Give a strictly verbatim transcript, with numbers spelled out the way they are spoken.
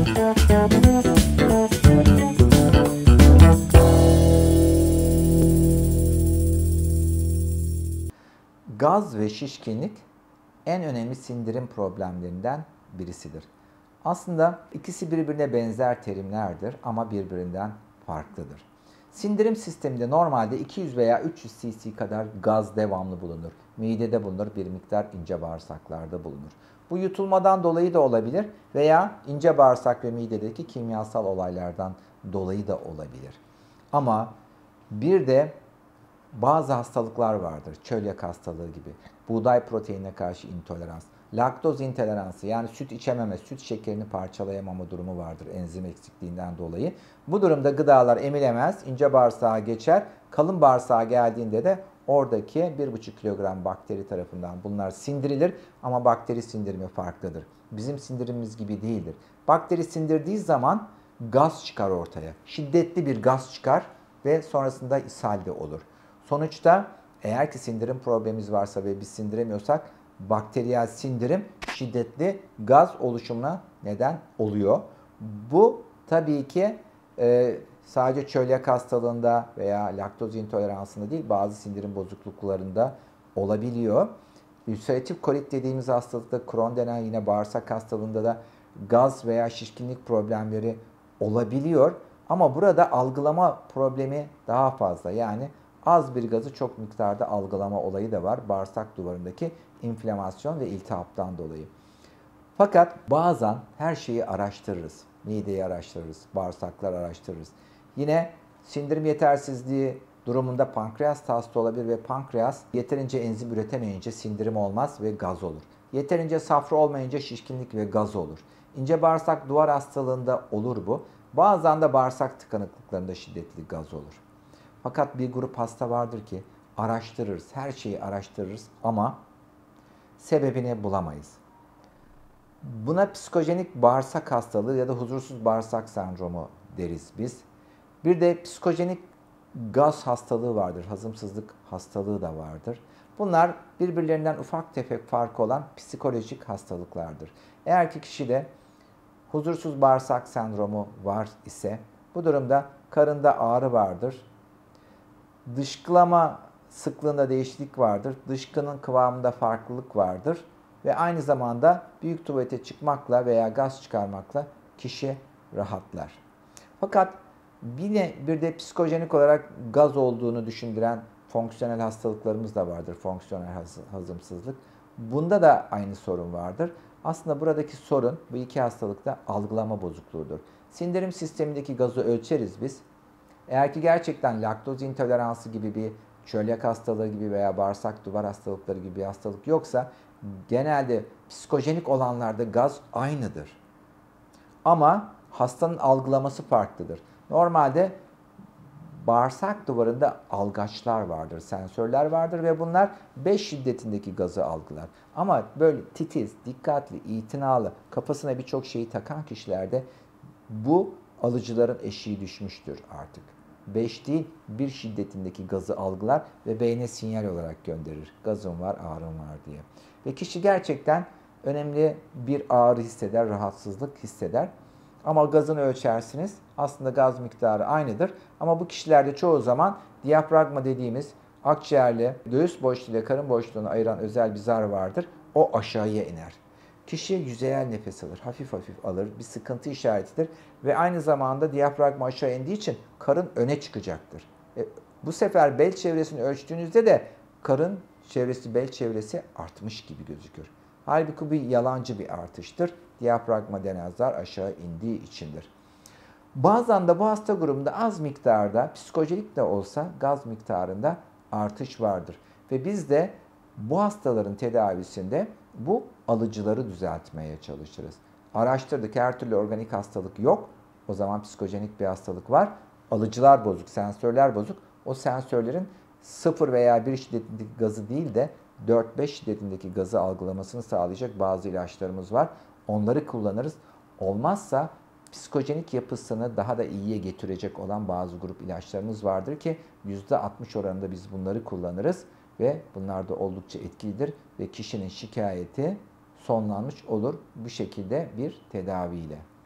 Gaz ve şişkinlik en önemli sindirim problemlerinden birisidir. Aslında ikisi birbirine benzer terimlerdir ama birbirinden farklıdır. Sindirim sisteminde normalde iki yüz veya üç yüz cc kadar gaz devamlı bulunur. Midede bulunur, bir miktar ince bağırsaklarda bulunur. Bu yutulmadan dolayı da olabilir veya ince bağırsak ve midedeki kimyasal olaylardan dolayı da olabilir. Ama bir de bazı hastalıklar vardır. Çölyak hastalığı gibi. Buğday proteinine karşı intolerans. Laktoz intoleransı, yani süt içememe, süt şekerini parçalayamama durumu vardır enzim eksikliğinden dolayı. Bu durumda gıdalar emilemez, ince bağırsağa geçer. Kalın bağırsağa geldiğinde de oradaki bir buçuk kilogram bakteri tarafından bunlar sindirilir ama bakteri sindirimi farklıdır. Bizim sindirimimiz gibi değildir. Bakteri sindirdiği zaman gaz çıkar ortaya. Şiddetli bir gaz çıkar ve sonrasında ishal de olur. Sonuçta eğer ki sindirim problemimiz varsa ve biz sindiremiyorsak bakteriyel sindirim şiddetli gaz oluşumuna neden oluyor. Bu tabii ki e, sadece çölyak hastalığında veya laktoz intoleransında değil, bazı sindirim bozukluklarında olabiliyor. Ülseratif kolit dediğimiz hastalıkta, Crohn denen yine bağırsak hastalığında da gaz veya şişkinlik problemleri olabiliyor. Ama burada algılama problemi daha fazla. Yani az bir gazı çok miktarda algılama olayı da var. Bağırsak duvarındaki inflamasyon ve iltihaptan dolayı. Fakat bazen her şeyi araştırırız. Mideyi araştırırız, bağırsaklar araştırırız. Yine sindirim yetersizliği durumunda pankreas hasta olabilir ve pankreas yeterince enzim üretemeyince sindirim olmaz ve gaz olur. Yeterince safra olmayınca şişkinlik ve gaz olur. İnce bağırsak duvar hastalığında olur bu. Bazen de bağırsak tıkanıklıklarında şiddetli gaz olur. Fakat bir grup hasta vardır ki araştırırız, her şeyi araştırırız ama sebebini bulamayız. Buna psikojenik bağırsak hastalığı ya da huzursuz bağırsak sendromu deriz biz. Bir de psikojenik gaz hastalığı vardır, hazımsızlık hastalığı da vardır. Bunlar birbirlerinden ufak tefek farkı olan psikolojik hastalıklardır. Eğer ki kişide huzursuz bağırsak sendromu var ise bu durumda karında ağrı vardır. Dışkılama sıklığında değişiklik vardır. Dışkının kıvamında farklılık vardır. Ve aynı zamanda büyük tuvalete çıkmakla veya gaz çıkarmakla kişi rahatlar. Fakat yine bir de psikojenik olarak gaz olduğunu düşündüren fonksiyonel hastalıklarımız da vardır. Fonksiyonel hazımsızlık. Bunda da aynı sorun vardır. Aslında buradaki sorun bu iki hastalıkta algılama bozukluğudur. Sindirim sistemindeki gazı ölçeriz biz. Eğer ki gerçekten laktoz intoleransı gibi bir çölyak hastalığı gibi veya bağırsak duvar hastalıkları gibi bir hastalık yoksa genelde psikojenik olanlarda gaz aynıdır. Ama hastanın algılaması farklıdır. Normalde bağırsak duvarında algaçlar vardır, sensörler vardır ve bunlar beş şiddetindeki gazı algılar. Ama böyle titiz, dikkatli, itinalı, kafasına birçok şeyi takan kişilerde bu alıcıların eşiği düşmüştür artık. beş değil, bir şiddetindeki gazı algılar ve beyne sinyal olarak gönderir. Gazım var, ağrım var diye. Ve kişi gerçekten önemli bir ağrı hisseder, rahatsızlık hisseder. Ama gazını ölçersiniz. Aslında gaz miktarı aynıdır. Ama bu kişilerde çoğu zaman diyafragma dediğimiz akciğerle göğüs boşluğu ile karın boşluğunu ayıran özel bir zar vardır. O aşağıya iner. Kişi yüzeyel nefes alır, hafif hafif alır, bir sıkıntı işaretidir ve aynı zamanda diyafragma aşağı indiği için karın öne çıkacaktır. E, bu sefer bel çevresini ölçtüğünüzde de karın çevresi, bel çevresi artmış gibi gözükür. Halbuki bu bir yalancı bir artıştır. Diyafragma denen zar aşağı indiği içindir. Bazen de bu hasta grubunda az miktarda, psikojenik de olsa gaz miktarında artış vardır. Ve biz de bu hastaların tedavisinde bu alıcıları düzeltmeye çalışırız. Araştırdık, her türlü organik hastalık yok. O zaman psikojenik bir hastalık var. Alıcılar bozuk, sensörler bozuk. O sensörlerin sıfır veya bir şiddetindeki gazı değil de dört beş şiddetindeki gazı algılamasını sağlayacak bazı ilaçlarımız var. Onları kullanırız. Olmazsa psikojenik yapısını daha da iyiye getirecek olan bazı grup ilaçlarımız vardır ki yüzde altmış oranında biz bunları kullanırız. Ve bunlar da oldukça etkilidir ve kişinin şikayeti sonlanmış olur bu şekilde bir tedaviyle.